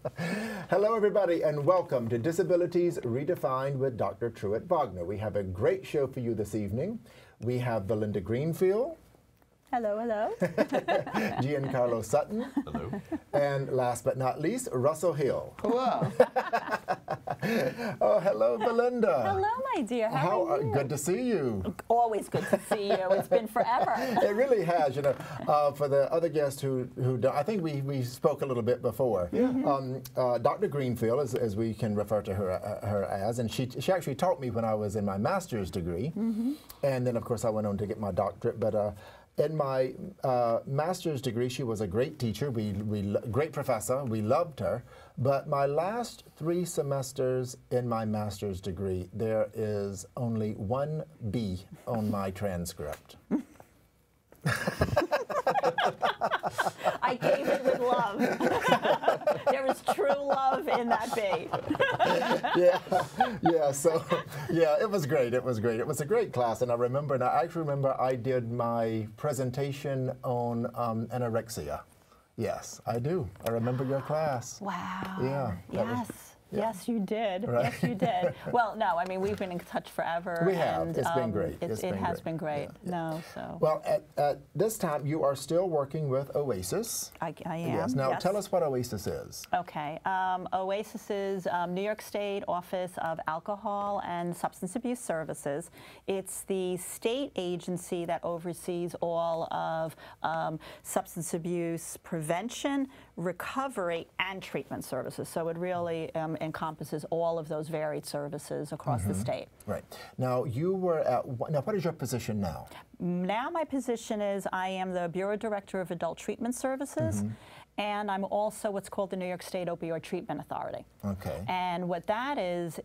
Hello, everybody, and welcome to Disabilities Redefined with Dr. Truett Wagner. We have a great show for you this evening. We have Belinda Greenfield. Hello, hello. Giancarlo Sutton. Hello. And last but not least, Russell Hill. Hello. Oh, hello, Belinda. Hello, my dear. How are you? Good to see you. Always good to see you. It's been forever. It really has, you know. For the other guests who don't, I think we spoke a little bit before. Yeah. Dr. Greenfield, as we can refer to her as, and she actually taught me when I was in my master's degree, and then of course I went on to get my doctorate. But in my master's degree, she was a great teacher, great professor. We loved her. But my last 3 semesters in my master's degree, there is only 1 B on my transcript. I gave it with love. There was true love in that B. Yeah, it was great. It was great. It was a great class, and I actually remember I did my presentation on anorexia. Yes, I do. I remember your class. Wow. Yeah. Yes. Yeah. Yes, you did. Right. Yes, you did. Well, no, I mean, we've been in touch forever. We have. And, it's been great. It has been great. Yeah. No, so. Well, at this time, you are still working with OASAS. I am. Yes. Now, tell us what OASAS is. Okay. OASAS is New York State Office of Alcohol and Substance Abuse Services. It's the state agency that oversees all of substance abuse prevention, recovery, and treatment services. So it really encompasses all of those varied services across the state. Right. Now, you were at, now what is your position now? Now my position is I am the Bureau Director of Adult Treatment Services, and I'm also what's called the New York State Opioid Treatment Authority. Okay. And what that is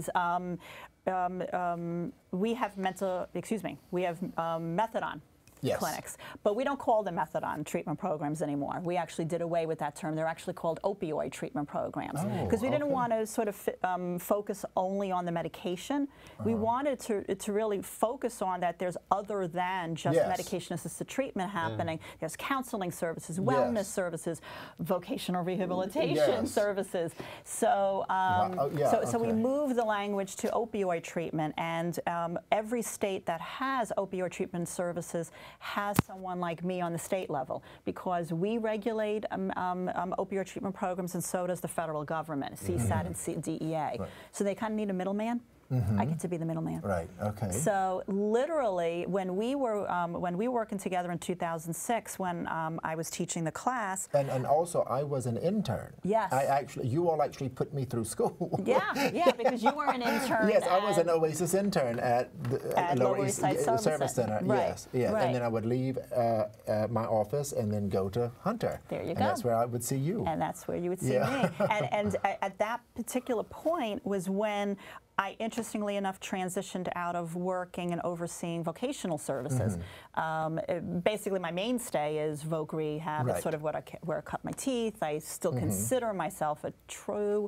we have methadone. Yes. Clinics, but we don't call them methadone treatment programs anymore. We actually did away with that term. They're actually called opioid treatment programs because we didn't want to sort of focus only on the medication. We wanted to really focus on that there's other than just medication-assisted treatment happening. There's counseling services, wellness services, vocational rehabilitation services. So, so we moved the language to opioid treatment, and every state that has opioid treatment services has someone like me on the state level, because we regulate opioid treatment programs, and so does the federal government, CSAT and DEA. Right. So they kind of need a middleman. I get to be the middleman. Right. Okay. So literally, when we were working together in 2006, when I was teaching the class, and also I was an intern. Yes. You all actually put me through school. Yeah, because you were an intern. Yes, I was an OASAS intern at Lower East Side Service Center. Right. Yes, yes. Right. And then I would leave my office and then go to Hunter. There you and go. And that's where I would see you. And that's where you would see me. And at that particular point was when I, interestingly enough, transitioned out of working and overseeing vocational services. Basically, my mainstay is voc rehab. It's sort of where I cut my teeth. I still consider myself a true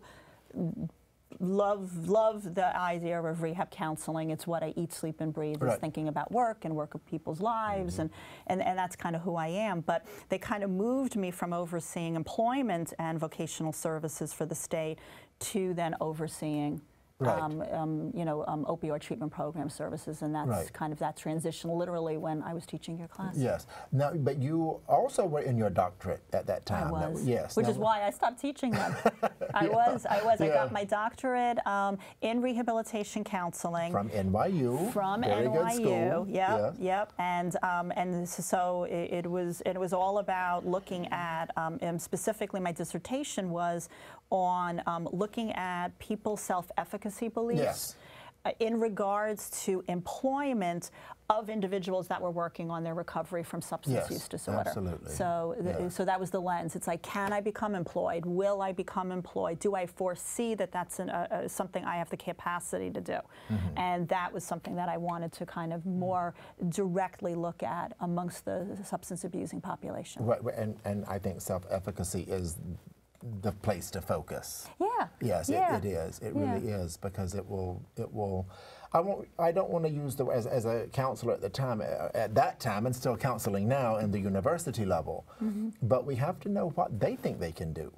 love the idea of rehab counseling. It's what I eat, sleep, and breathe, is thinking about work and work of people's lives, and that's kind of who I am. But they kind of moved me from overseeing employment and vocational services for the state to then overseeing opioid treatment program services, and that's kind of that transition literally when I was teaching your class. Yes. Now, but you also were in your doctorate at that time. I was. Yes. Which is why I stopped teaching them. I was. I got my doctorate in rehabilitation counseling. From NYU. From Very NYU. Good school. Yep. And so it was all about looking at, and specifically my dissertation was on looking at people's self-efficacy beliefs in regards to employment of individuals that were working on their recovery from substance use disorder. Absolutely. So, so that was the lens. It's like, can I become employed? Will I become employed? Do I foresee that that's something I have the capacity to do? And that was something that I wanted to kind of more directly look at amongst the substance abusing population. Right, and I think self-efficacy is the place to focus. Yeah. Yes, it is. It really is, because it will. I don't want to use the as a counselor at that time, and still counseling now in the university level. But we have to know what they think they can do.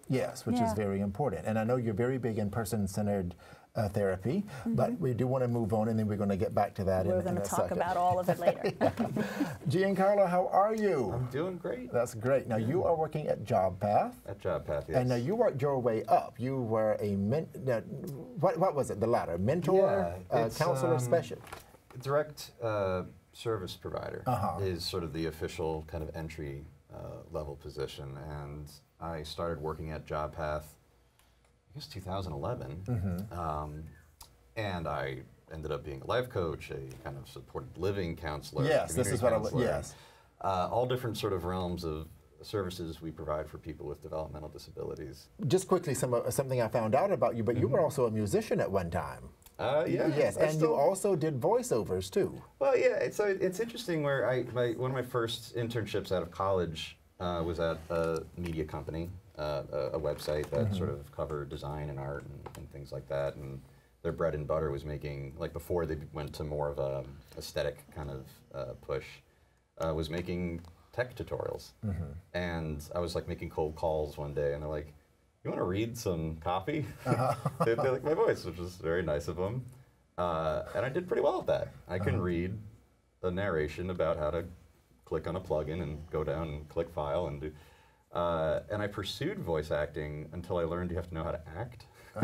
Yes, which is very important. And I know you're very big in person-centered therapy, but we do want to move on, and then we're going to get back to that in a second. We're going to talk about all of it later. Giancarlo, how are you? I'm doing great. That's great. Now, you are working at JobPath. At JobPath, yes. And now you worked your way up. You were a, what was it, the latter? Mentor, counselor, specialist? Direct service provider is sort of the official kind of entry level position. And I started working at JobPath, I guess 2011, and I ended up being a life coach, a kind of supported living counselor. Yes, this is what I was, yes. All different sort of realms of services we provide for people with developmental disabilities. Just quickly, something I found out about you, but you were also a musician at one time. Yeah. Yes, and you also did voiceovers too. Well, yeah, it's interesting where one of my first internships out of college was at a media company, a website that sort of covered design and art and things like that. And their bread and butter was making, like before they went to more of a aesthetic kind of push, was making tech tutorials. And I was like making cold calls one day, and they're like, "You want to read some copy?" They like my voice, which was very nice of them. And I did pretty well at that. I can read a narration about how to click on a plugin and go down and click file and do. And I pursued voice acting until I learned you have to know how to act.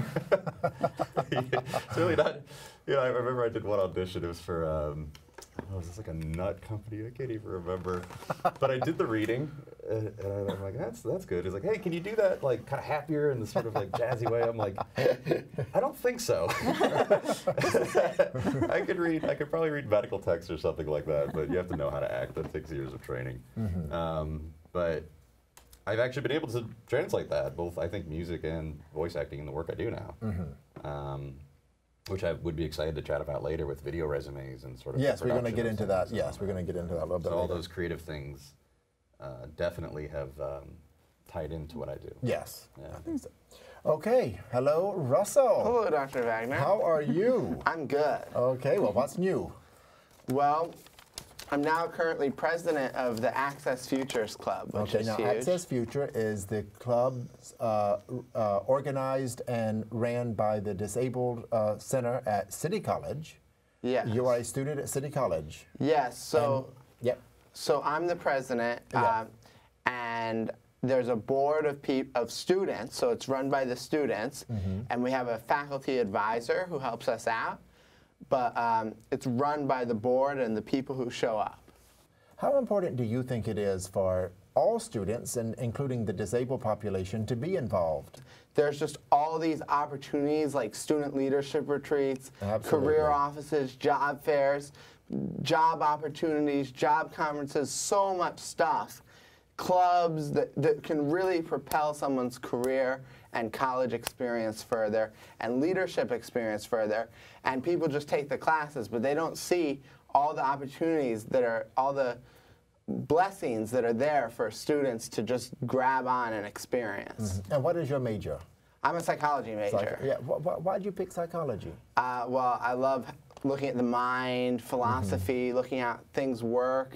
It's really not, I remember I did one audition, it was for, was this like a nut company? I can't even remember. But I did the reading, and I'm like, that's good. He's like, hey, can you do that like kind of happier in this sort of like jazzy way? I'm like, I don't think so. I could probably read medical text or something like that, but you have to know how to act. That takes years of training. But I've actually been able to translate that, both I think music and voice acting in the work I do now. Which I would be excited to chat about later with video resumes and sort of. Yes, we're going to get into that. Yes, we're going to get into that a little bit. So all those creative things definitely have tied into what I do. Yes, I think so. Okay, hello, Russell. Hello, Dr. Wagner. How are you? I'm good. Okay, well, what's new? Well, I'm now currently president of the Access Futures Club, which is huge. Access Future is the club organized and ran by the Disabled Center at City College. Yes. You are a student at City College. Yes. So. Yep. So I'm the president, and there's a board of students. So it's run by the students, and we have a faculty advisor who helps us out. But it's run by the board and the people who show up. How important do you think it is for all students, and including the disabled population, to be involved? There's just all these opportunities like student leadership retreats, career offices, job fairs, job opportunities, job conferences, so much stuff. Clubs that can really propel someone's career and college experience further and leadership experience further. And people just take the classes, but they don't see all the opportunities that are, all the blessings that are there for students to just grab on and experience. And what is your major? I'm a psychology major. Why did you pick psychology? Well, I love looking at the mind, philosophy, looking at things work.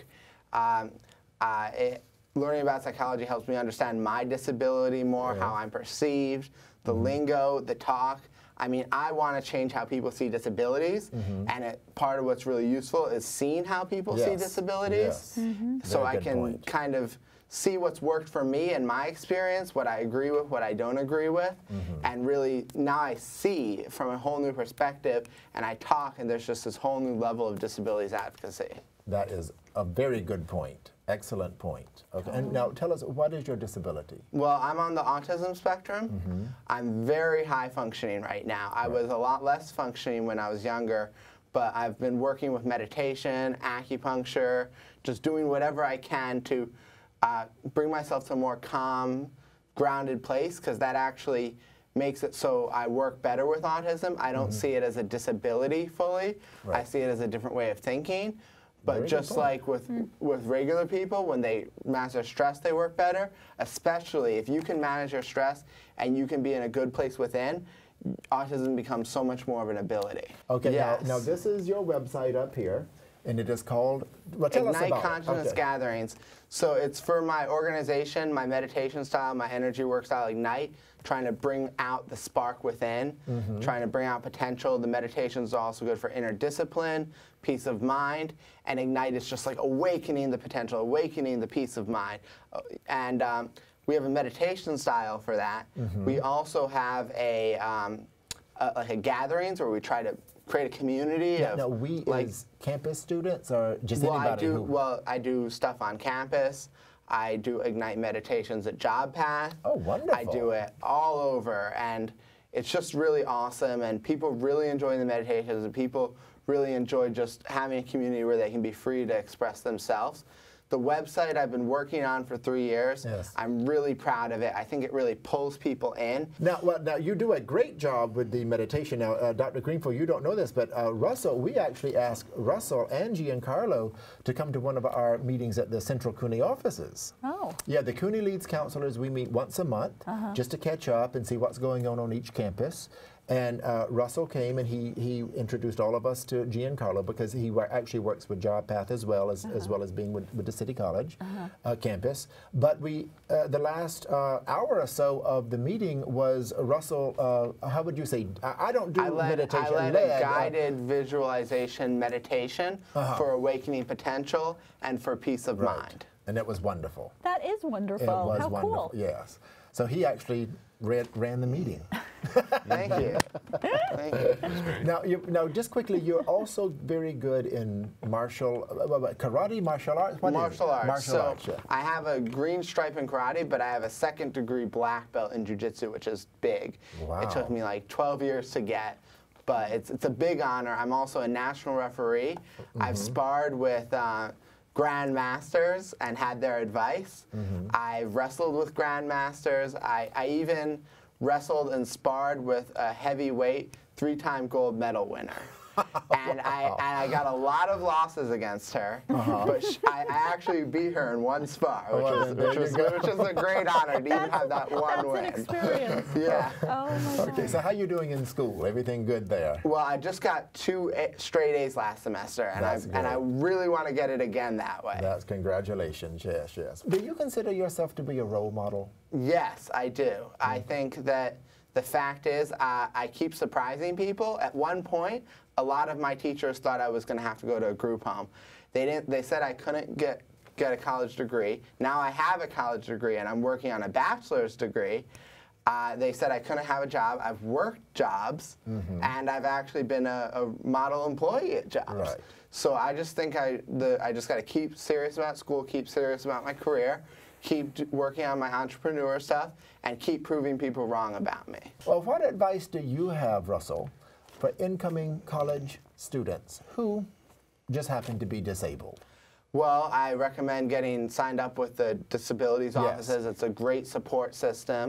Learning about psychology helps me understand my disability more, how I'm perceived, the lingo, the talk. I mean, I want to change how people see disabilities, and part of what's really useful is seeing how people see disabilities, so I can kind of see what's worked for me and my experience, what I agree with, what I don't agree with, and really now I see from a whole new perspective, and I talk, and there's just this whole new level of disabilities advocacy. That is a very good point. Excellent point. Okay, and now tell us, what is your disability? Well, I'm on the autism spectrum. I'm very high functioning right now. I was a lot less functioning when I was younger, but I've been working with meditation, acupuncture, just doing whatever I can to bring myself to a more calm, grounded place, because that actually makes it so I work better with autism. I don't see it as a disability fully. I see it as a different way of thinking. But just like with regular people, when they manage their stress, they work better. Especially if you can manage your stress and you can be in a good place within, autism becomes so much more of an ability. Okay, now this is your website up here. And it is called, well, tell us Ignite about Consciousness it. Gatherings. So it's for my organization, my meditation style, my energy work style, Ignite, trying to bring out the spark within, trying to bring out potential. The meditation is also good for inner discipline, peace of mind, and Ignite is just like awakening the potential, awakening the peace of mind. And we have a meditation style for that. We also have like a gatherings where we try to create a community of, now, we like, as campus students or just well, anybody who? Well, I do stuff on campus. I do Ignite meditations at Job Path. Oh, wonderful. I do it all over, and it's just really awesome, and people really enjoy the meditations, and people really enjoy just having a community where they can be free to express themselves. The website I've been working on for 3 years. Yes. I'm really proud of it. I think it really pulls people in. Now, now you do a great job with the meditation. Now, Dr. Greenfield, you don't know this, but Russell, we actually asked Russell and Giancarlo to come to one of our meetings at the Central CUNY offices. Oh. Yeah, the CUNY Leads counselors, we meet once a month just to catch up and see what's going on each campus. And Russell came and he introduced all of us to Giancarlo because he actually works with Job Path as well as being with the City College campus. But we the last hour or so of the meeting was Russell. How would you say? I don't do meditation. I led a guided visualization meditation for awakening potential and for peace of mind. And it was wonderful. That is wonderful. It was How wonderful. cool. Yes. So he actually ran the meeting. Thank you. Thank you. Now, just quickly, you're also very good in karate, martial arts? What Martial arts. Martial arts, yeah. I have a green stripe in karate, but I have a 2nd degree black belt in jiu-jitsu, which is big. Wow. It took me like 12 years to get, but it's a big honor. I'm also a national referee. I've sparred with grandmasters and had their advice. I've wrestled with grandmasters. I even wrestled and sparred with a heavyweight 3-time gold medal winner. And I got a lot of losses against her, but I actually beat her in one spar, which is a great honor to even have that one win. That's an experience. Yeah. Oh my God. Okay, so how you doing in school? Everything good there? Well, I just got 2 straight A's last semester, and I really want to get it again that way. That's congratulations. Yes, yes. Do you consider yourself to be a role model? Yes, I do. I think that the fact is I keep surprising people. At one point, a lot of my teachers thought I was going to have to go to a group home. They said I couldn't get a college degree. Now I have a college degree and I'm working on a bachelor's degree. They said I couldn't have a job. I've worked jobs and I've actually been a model employee at jobs. Right. So I just think I just got to keep serious about school, keep serious about my career, keep working on my entrepreneur stuff, and keep proving people wrong about me. Well, what advice do you have, Russell, for incoming college students who just happen to be disabled? Well, I recommend getting signed up with the disabilities offices. It's a great support system.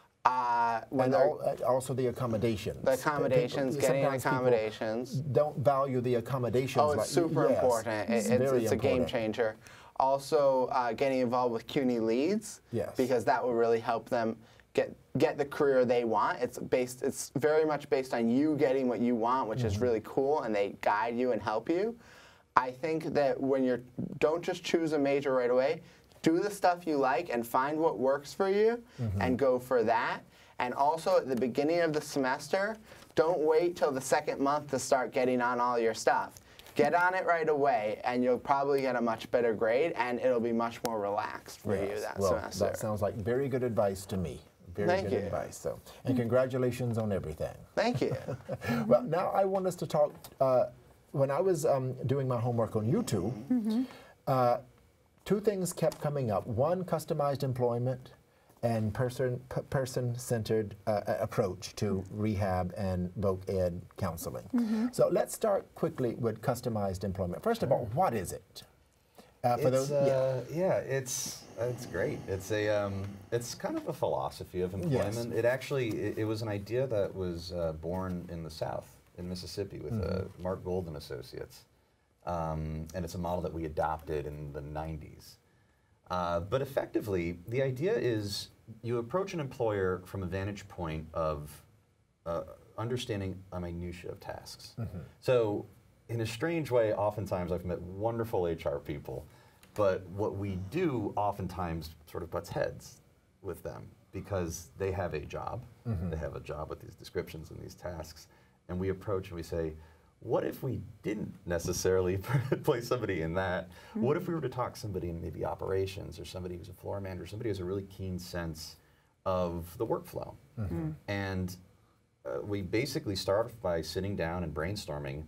And also the accommodations. The accommodations, getting accommodations. Don't value the accommodations. Oh, it's super important. It's a game changer. Also, getting involved with CUNY Leads, because that will really help them get the career they want. It's very much based on you getting what you want, which is really cool, and they guide you and help you. I think that when don't just choose a major right away. Do the stuff you like and find what works for you and go for that. And also at the beginning of the semester, don't wait till the 2nd month to start getting on all your stuff. Get on it right away, and you'll probably get a much better grade, and it'll be much more relaxed for you that semester. That sounds like very good advice to me. Very good advice. So, and congratulations on everything. Thank you. Well, now I want us to talk. When I was doing my homework on YouTube, 2 things kept coming up. One, customized employment, and person-centered approach to rehab and voc ed counseling. So let's start quickly with customized employment. First of all, what is it? For those, it's great. It's kind of a philosophy of employment. It was an idea that was born in the South, in Mississippi, with Mark Gold and Associates, and it's a model that we adopted in the 90s. But effectively, the idea is you approach an employer from a vantage point of understanding a minutiae of tasks. So in a strange way, oftentimes I've met wonderful HR people, but what we do oftentimes sort of butts heads with them because they have a job. They have a job with these descriptions and these tasks, and we approach and we say, what if we didn't necessarily place somebody in that? What if we were to talk somebody in maybe operations, or somebody who's a floor manager, somebody who has a really keen sense of the workflow? And we basically start by sitting down and brainstorming,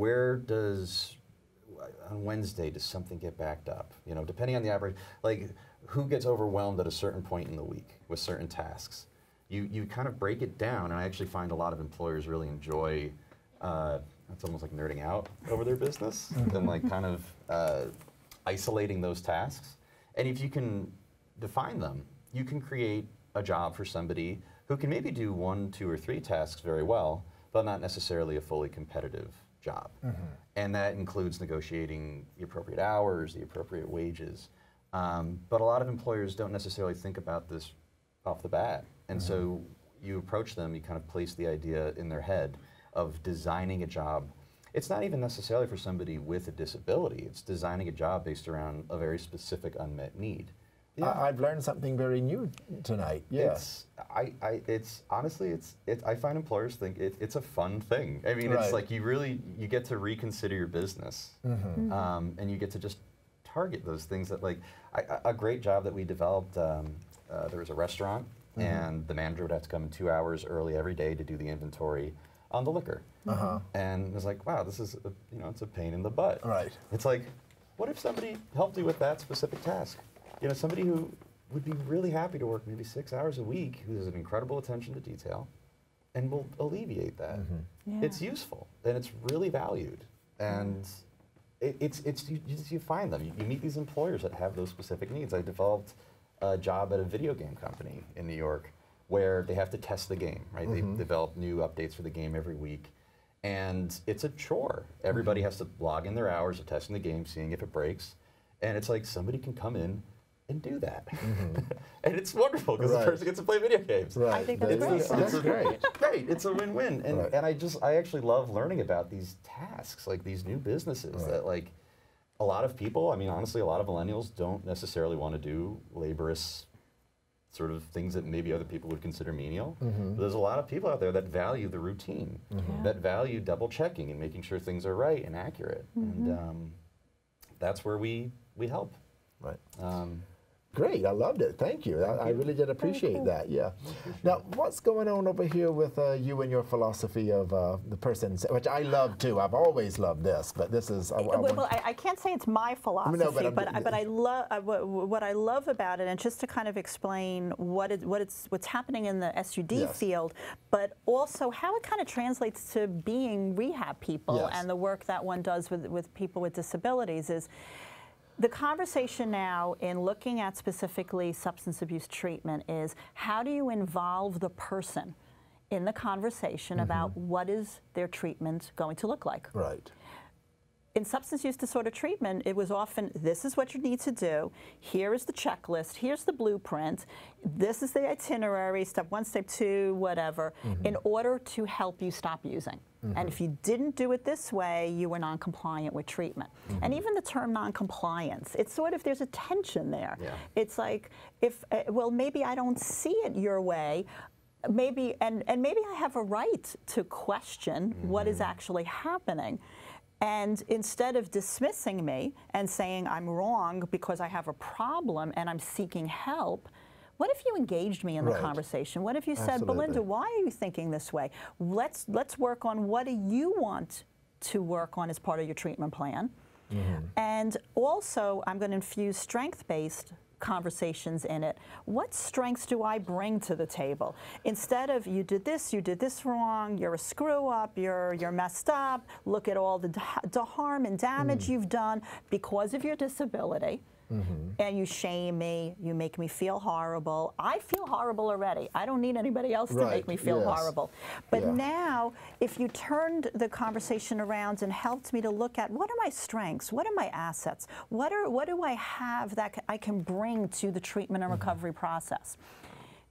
on Wednesday does something get backed up? You know, depending on the operation, like who gets overwhelmed at a certain point in the week with certain tasks? You kind of break it down, and I actually find a lot of employers really enjoy, it's almost like nerding out over their business and like kind of isolating those tasks. And if you can define them, you can create a job for somebody who can maybe do 1, 2, or 3 tasks very well, but not necessarily a fully competitive job. And that includes negotiating the appropriate hours, the appropriate wages. But a lot of employers don't necessarily think about this off the bat. And so you approach them, you kind of place the idea in their head of designing a job. It's not even necessarily for somebody with a disability. It's designing a job based around a very specific unmet need. I've learned something very new tonight. Yes, it's honestly, I find employers think it's a fun thing. I mean, it's like you get to reconsider your business, and you get to just target those things that, like, a great job that we developed. There was a restaurant, and the manager would have to come in 2 hours early every day to do the inventory on the liquor. And it was like, wow, this is it's a pain in the butt. It's like, what if somebody helped you with that specific task? You know, somebody who would be really happy to work maybe 6 hours a week, who has an incredible attention to detail, and will alleviate that. It's useful, and it's really valued. And you find them. You meet these employers that have those specific needs. I developed a job at a video game company in New York where they have to test the game, right? They develop new updates for the game every week. And it's a chore. Everybody has to log in their hours of testing the game, seeing if it breaks. And it's like somebody can come in and do that. And it's wonderful because the person gets to play video games. I think that's great. That's great. Great, it's a win-win. And I actually love learning about these tasks, like these new businesses that, like, a lot of people, I mean, honestly, a lot of millennials don't necessarily want to do laborious sort of things that maybe other people would consider menial. But there's a lot of people out there that value the routine, that value double checking and making sure things are right and accurate. And that's where we help. Great, I loved it. Thank you. I really did appreciate that. Yeah. Now, what's going on over here with you and your philosophy of the person, which I love too. I've always loved this, but this is. I can't say it's my philosophy, but I love what I love about it, and just to kind of explain what's happening in the SUD field, but also how it kind of translates to being rehab people and the work that one does with people with disabilities is. The conversation now in looking at specifically substance abuse treatment is how do you involve the person in the conversation about what is their treatment going to look like? In substance use disorder treatment, it was often, this is what you need to do, here is the checklist, here's the blueprint, this is the itinerary, step 1, step 2, whatever, in order to help you stop using. And if you didn't do it this way, you were non-compliant with treatment. And even the term non-compliance, it's sort of, there's a tension there. It's like, well, maybe I don't see it your way, maybe, and maybe I have a right to question what is actually happening. And instead of dismissing me and saying I'm wrong because I have a problem and I'm seeking help, what if you engaged me in the conversation? What if you said, Belinda, why are you thinking this way? Let's work on what do you want to work on as part of your treatment plan. And also, I'm going to infuse strength-based conversations in it. What strengths do I bring to the table? Instead of you did this wrong, you're a screw up, you're messed up, look at all the harm and damage you've done because of your disability. And you shame me, you make me feel horrible. I feel horrible already. I don't need anybody else to make me feel horrible. But now, if you turned the conversation around and helped me to look at what are my strengths, what are my assets, what do I have that I can bring to the treatment and recovery process?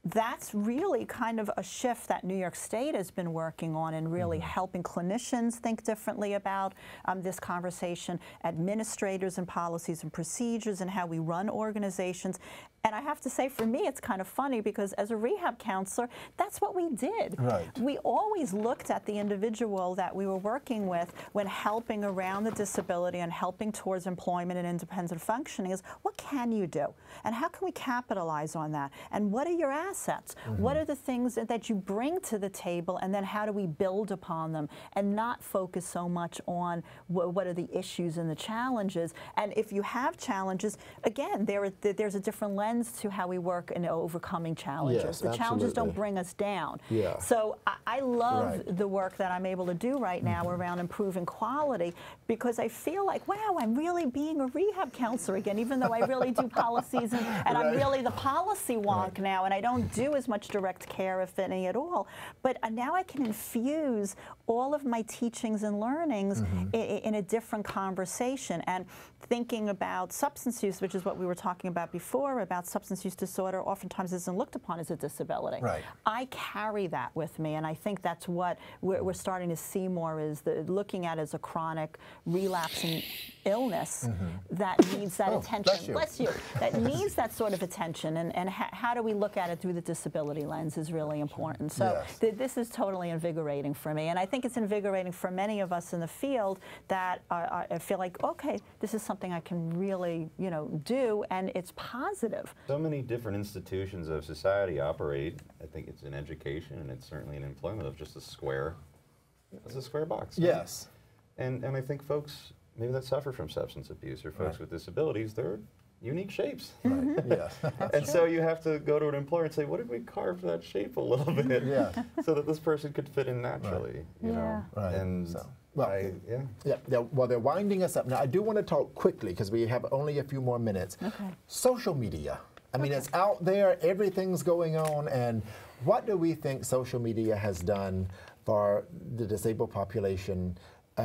that's really kind of a shift that New York State has been working on and really helping clinicians think differently about this conversation, administrators and policies and procedures and how we run organizations. And I have to say, for me, it's kind of funny because as a rehab counselor, that's what we did. Right. We always looked at the individual that we were working with when helping around the disability and helping towards employment and independent functioning is, what can you do? And how can we capitalize on that? And what are your assets? What are the things that you bring to the table? And then how do we build upon them and not focus so much on what are the issues and the challenges? And if you have challenges, again, there's a different lens to how we work in overcoming challenges. Yes, the challenges absolutely. don't bring us down. Yeah. So I love Right. the work that I'm able to do right now around improving quality, because I feel like, wow, I'm really being a rehab counselor again, even though I really do policies and I'm Right. really the policy wonk now, and I don't do as much direct care, if any at all. But now I can infuse all of my teachings and learnings in a different conversation. And thinking about substance use, which is what we were talking about before, about substance use disorder oftentimes isn't looked upon as a disability. Right. I carry that with me, and I think that's what we're starting to see more, is looking at as a chronic relapsing illness that needs that attention. Bless you. That needs that sort of attention, and how do we look at it through the disability lens is really important. So Yes. this is totally invigorating for me, and I think it's invigorating for many of us in the field that I feel like, okay, this is something I can really, do, and it's positive. So many different institutions of society operate. I think it's in education, and it's certainly in employment, of just a square. It's a square box. Right? Yes. And I think folks maybe that suffer from substance abuse or folks with disabilities, they're unique shapes. Right. Yes. And so you have to go to an employer and say, what if we carve that shape a little bit so that this person could fit in naturally, you know? Right. And So, well, yeah. Well, they're winding us up. Now, I do want to talk quickly because we have only a few more minutes. Okay. Social media. I mean, it's out there, everything's going on, and what do we think social media has done for the disabled population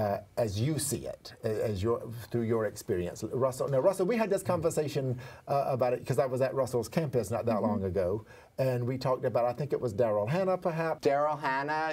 as you see it, through your experience? Russell, now Russell, we had this conversation about it because I was at Russell's campus not that long ago, and we talked about, I think it was Daryl Hannah perhaps. Daryl Hannah,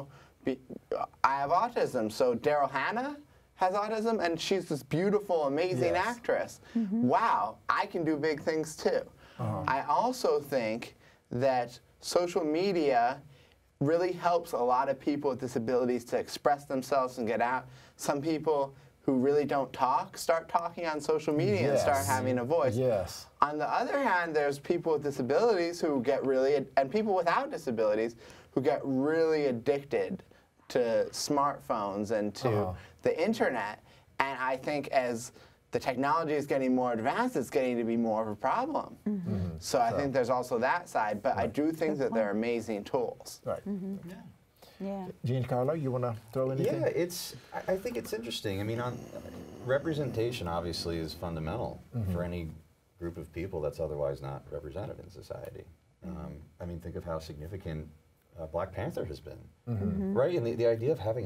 I have autism, so Daryl Hannah has autism, and she's this beautiful, amazing actress. Wow, I can do big things too. I also think that social media really helps a lot of people with disabilities to express themselves and get out. Some people who really don't talk start talking on social media and start having a voice. Yes. On the other hand, there's people with disabilities who get really, and people without disabilities who get really addicted to smartphones and to the internet. And I think as the technology is getting more advanced, it's getting to be more of a problem. So I think there's also that side, but I do think that they're amazing tools. Right. Yeah. Giancarlo, you want to throw anything? Yeah, I think it's interesting. I mean, representation obviously is fundamental for any group of people that's otherwise not represented in society. I mean, think of how significant Black Panther has been, right? And the idea of having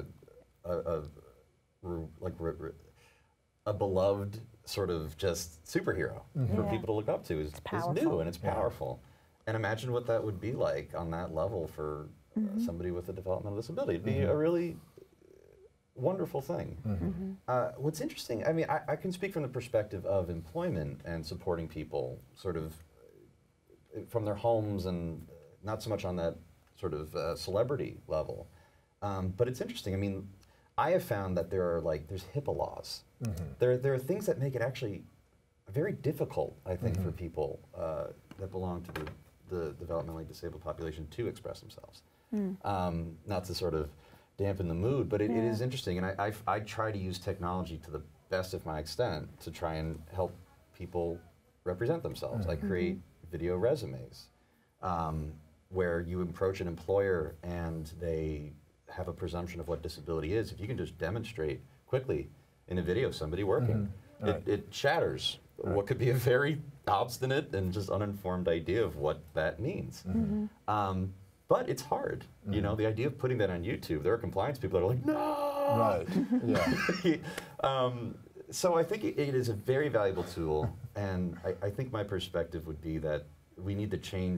a beloved sort of just superhero for people to look up to is new, and it's powerful. And imagine what that would be like on that level for somebody with a developmental disability. It'd be a really wonderful thing. What's interesting, I mean, I can speak from the perspective of employment and supporting people sort of from their homes, and not so much on that sort of celebrity level. But it's interesting. I mean, I have found that there's HIPAA laws. There are things that make it actually very difficult, I think, for people that belong to the developmentally disabled population to express themselves. Not to sort of dampen the mood, but it is interesting, and I try to use technology to the best of my extent to try and help people represent themselves. I create video resumes where you approach an employer and they have a presumption of what disability is. If you can just demonstrate quickly in a video somebody working, it shatters what could be a very obstinate and just uninformed idea of what that means. But it's hard. You know, the idea of putting that on YouTube, there are compliance people that are like, no! Right, so I think it is a very valuable tool, and I think my perspective would be that we need to change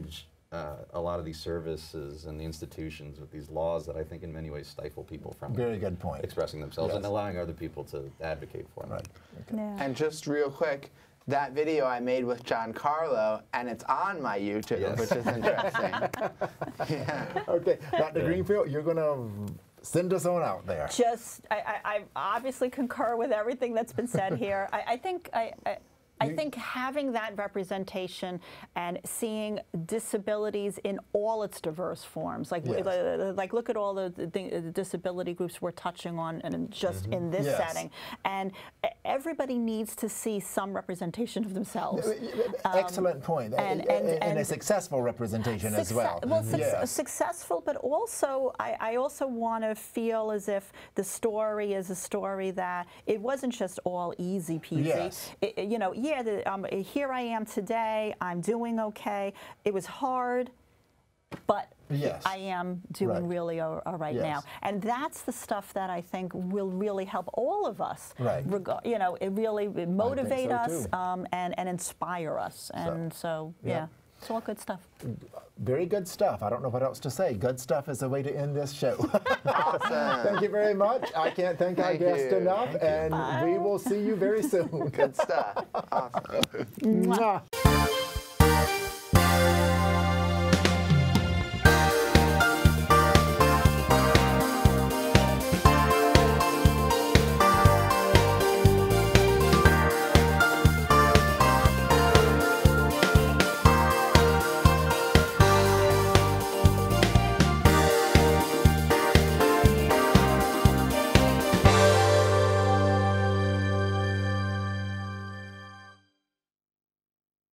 a lot of these services and the institutions with these laws that I think in many ways stifle people from Very good point. expressing themselves Yes. and allowing other people to advocate for them. Right. Okay. Yeah. And just real quick, that video I made with Giancarlo, and it's on my YouTube, Yes. which is interesting. Yeah. Okay, Dr. Greenfield, you're going to send us on out there. Just, I obviously concur with everything that's been said here. I think having that representation and seeing disabilities in all its diverse forms, like Yes. like look at all the disability groups we're touching on, and just in this Yes. setting, and everybody needs to see some representation of themselves. Excellent point. And a successful representation as well. Well, Yes. successful, but also I also want to feel as if the story is a story that it wasn't just all easy peasy. Yes. You know, yeah, here I am today. I'm doing okay. It was hard, but Yes. I am doing Right. really all right Yes. now. And that's the stuff that I think will really help all of us. Right. You know, it really motivate so, us too. and inspire us. And so, yeah. yeah, it's all good stuff. Very good stuff. I don't know what else to say. Good stuff is the way to end this show. Awesome. Thank you very much. I can't thank our Thank guest you. enough, and we will see you very soon. Good stuff. Awesome. Mwah.